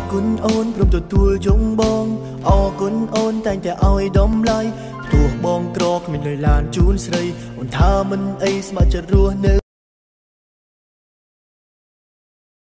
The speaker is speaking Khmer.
គុណអូនព្រមទទួលយំបងអរគុណអូនតែងតែឲ្យដំឡៃទោះបងក្រគ្មានលុយឡានជូនស្រីអូនថាមិនអីស្ម័គ្រចិត្តរស់នៅ